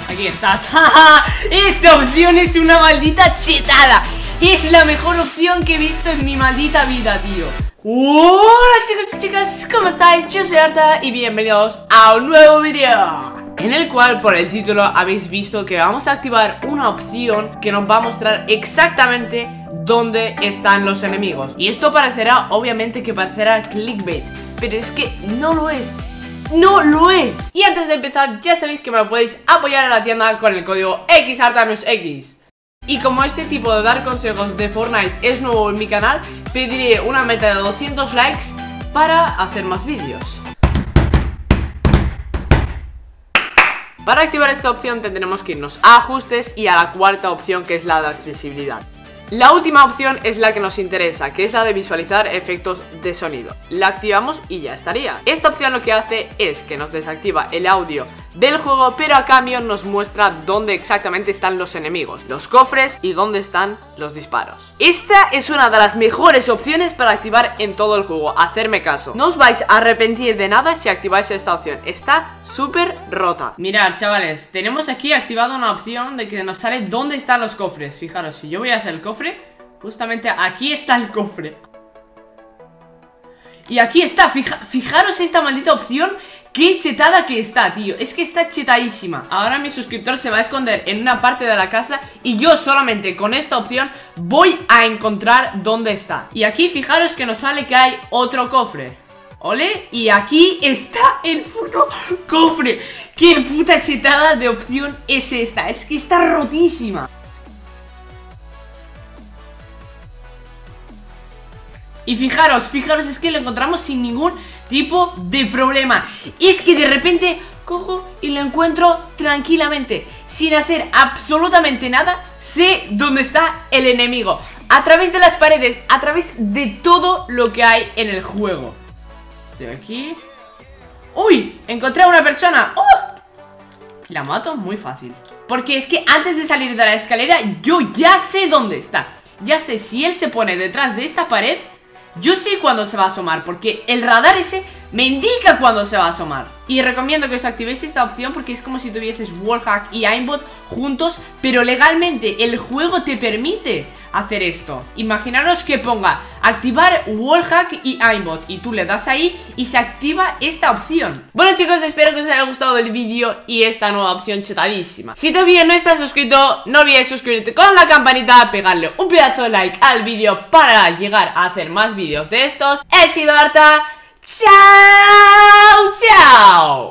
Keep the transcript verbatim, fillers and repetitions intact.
Aquí estás. Esta opción es una maldita chetada. Es la mejor opción que he visto en mi maldita vida, tío. Hola chicos y chicas, ¿cómo estáis? Yo soy Arta y bienvenidos a un nuevo vídeo, en el cual por el título habéis visto que vamos a activar una opción que nos va a mostrar exactamente dónde están los enemigos. Y esto parecerá, obviamente que parecerá clickbait, pero es que no lo es. ¡No lo es! Y antes de empezar, ya sabéis que me podéis apoyar en la tienda con el código X Arta X. Y como este tipo de dar consejos de Fortnite es nuevo en mi canal, pediré una meta de doscientos likes para hacer más vídeos. Para activar esta opción tendremos que irnos a ajustes y a la cuarta opción, que es la de accesibilidad. La última opción es la que nos interesa, que es la de visualizar efectos de sonido. La activamos y ya estaría. Esta opción lo que hace es que nos desactiva el audio del juego, pero a cambio nos muestra dónde exactamente están los enemigos, los cofres y dónde están los disparos. Esta es una de las mejores opciones para activar en todo el juego, hacerme caso. No os vais a arrepentir de nada si activáis esta opción, está súper rota. Mirad chavales, tenemos aquí activada una opción de que nos sale dónde están los cofres. Fijaros, si yo voy hacia el cofre, justamente aquí está el cofre. Y aquí está, fija, fijaros esta maldita opción. Qué chetada que está, tío. Es que está chetadísima. Ahora mi suscriptor se va a esconder en una parte de la casa y yo solamente con esta opción voy a encontrar dónde está. Y aquí fijaros que nos sale que hay otro cofre. ¿Ole? Y aquí está el puto cofre. Qué puta chetada de opción es esta. Es que está rotísima. Y fijaros, fijaros, es que lo encontramos sin ningún tipo de problema. Es que de repente cojo y lo encuentro tranquilamente, sin hacer absolutamente nada. Sé dónde está el enemigo, a través de las paredes, a través de todo lo que hay en el juego. De aquí. ¡Uy! Encontré a una persona. ¡Oh! La mato muy fácil, porque es que antes de salir de la escalera yo ya sé dónde está. Ya sé, si él se pone detrás de esta pared, yo sé cuándo se va a asomar, porque el radar ese me indica cuándo se va a asomar. Y recomiendo que os activéis esta opción porque es como si tuvieses Wallhack y Aimbot juntos, pero legalmente el juego te permite hacer esto. Imaginaros que ponga activar Wallhack y Aimbot y tú le das ahí y se activa esta opción. Bueno chicos, espero que os haya gustado el vídeo y esta nueva opción chetadísima. Si todavía no estás suscrito, no olvides suscribirte con la campanita, pegarle un pedazo de like al vídeo para llegar a hacer más vídeos de estos. He sido Arta. ¡Chao! ¡Chao!